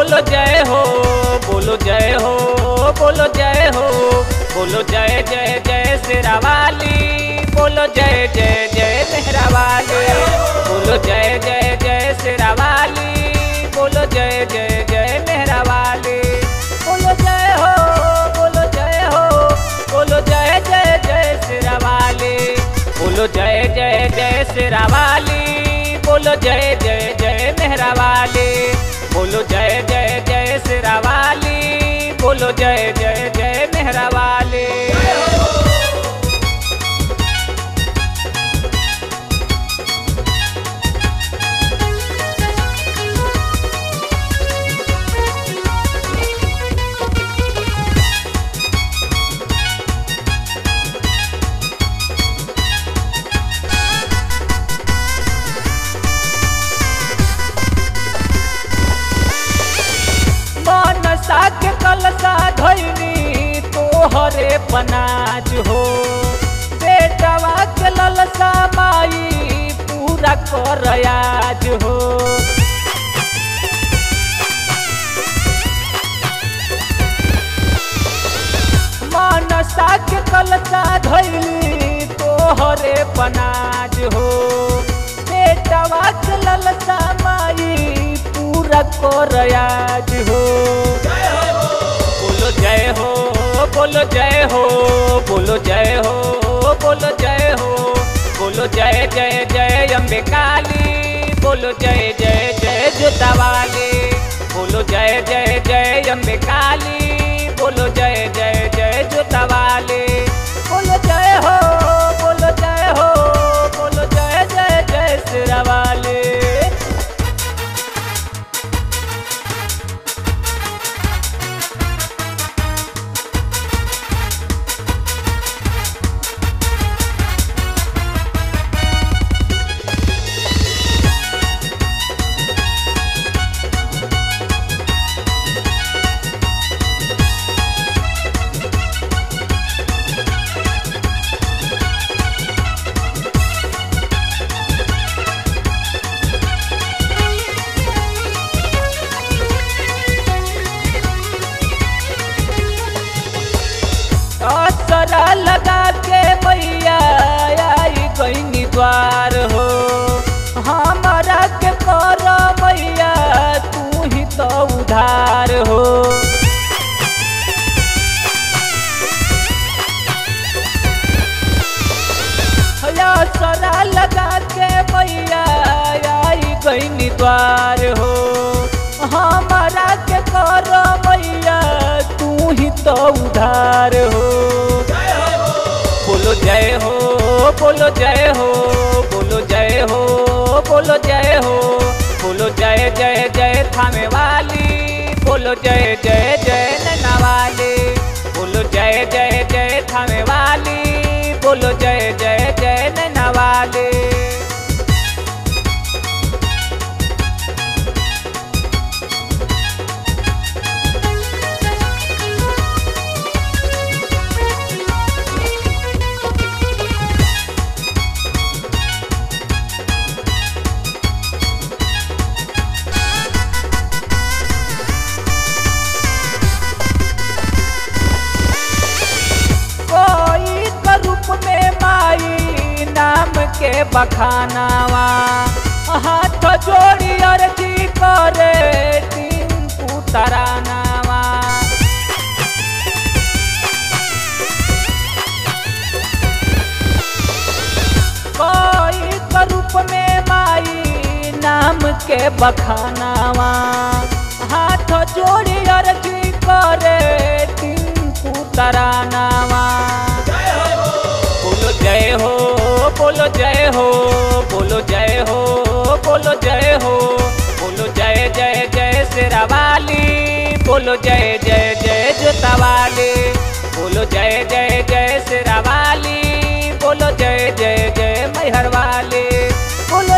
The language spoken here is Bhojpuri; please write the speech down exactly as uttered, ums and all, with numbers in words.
बोलो जय हो, बोलो जय हो, बोलो जय हो, बोलो जय जय जय शेरा वाली, बोलो जय जय जय मेहरा वाली, बोलो जय जय जय शेरा वाली, बोलो जय जय जय मेहरा वाली, बोलो जय हो, बोलो जय हो, बोलो जय जय जय शेरा वाली, बोलो जय जय जय शेरा वाली, बोलो जय जय जय मेहरा वाली, बोलो जय जय जय शेरा वाली, बोलो जय जय जय मेहरा वाली। के कलसा धैनी तोहरे पनाज हो, बेटवा के ललसा माई पूरा कर आज हो। मनसा के कलसा धैनी तोहरे पनाज हो, बेटवा के ललसा माई पूरा कर आज हो। बोलो जय हो, बोलो जय हो, बोलो जय हो, बोलो जय हो, बोलो जय जय जय अम्बे काली, बोलो जय जय जय जोता वाली, बोलो जय जय जय अम्बे काली, बोलो जय जय जय जोता वाली, बोलो जय हो, बोलो जय हो, बोलो जय जय जय शेरा वाली। असरा लगा के मैया आई गईनी द्वार हो, हमारा के कर मैया तू ही तो उधार हो। असरा लगा के मैया आई गईनी द्वार हो, हमारा के कर मैया तू ही तो उधार हो। बोलो जय हो, बोलो जय हो, बोलो जय हो, बोलो जय हो, बोलो जय जय जय थामे वाली, बोलो जय जय जय नैना वाली, बोलो जय जय जय थामे वाली, बोलो जय जय जय नैना वाली। नाम के बखानावा हाथ जोड़ी अर्जी करे टिंकू तरानावा, कोई का रूप में माई नाम के बखानावा हाथ जोड़ी अर्जी करे टिंकू तरानावा। बोलो जय हो, बोलो जय हो, बोलो जय हो, बोलो जय हो, बोलो जय जय जय शेरा वाली, बोलो जय जय जय जोता वाली, बोलो जय जय जय शेरा वाली, बोलो जय जय जय मैहर वाली, बोलो